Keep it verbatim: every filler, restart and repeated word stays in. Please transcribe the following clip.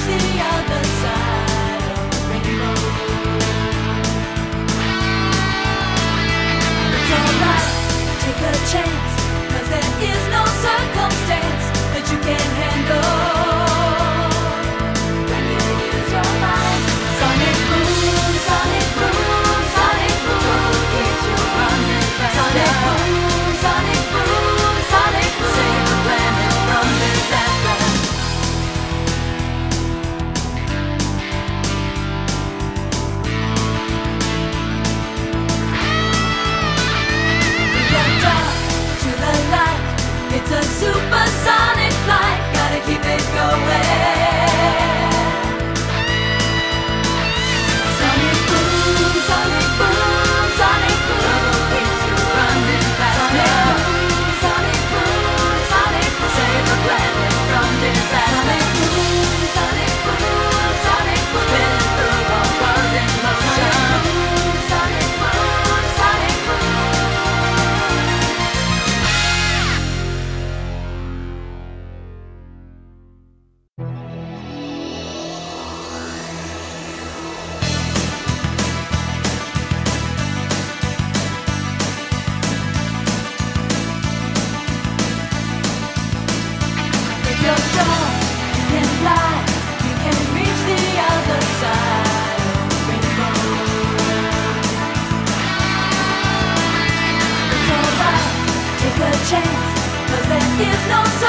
reach the other side of the rainbow. It's alright, take a chance, 'cause there is no circumstance that you can't handle when you use your mind. Sonic boom, sonic boom, sonic boom keeps you running faster. Sonic boom, sonic boom, sonic boom, save the planet from disaster. From the dark to the light, it's a supersonic flight. Gotta keep it going. Sonic boom, sonic boom, sonic boom keeps you running faster. Sonic boom, sonic boom, save the planet from disaster. Sonic boom, sonic boom, sonic boom, spinning through the world in motion. Sonic boom, sonic boom. If you're strong, you can fly, you can reach the other side of the rainbow. It's alright, take a chance, 'cause there is no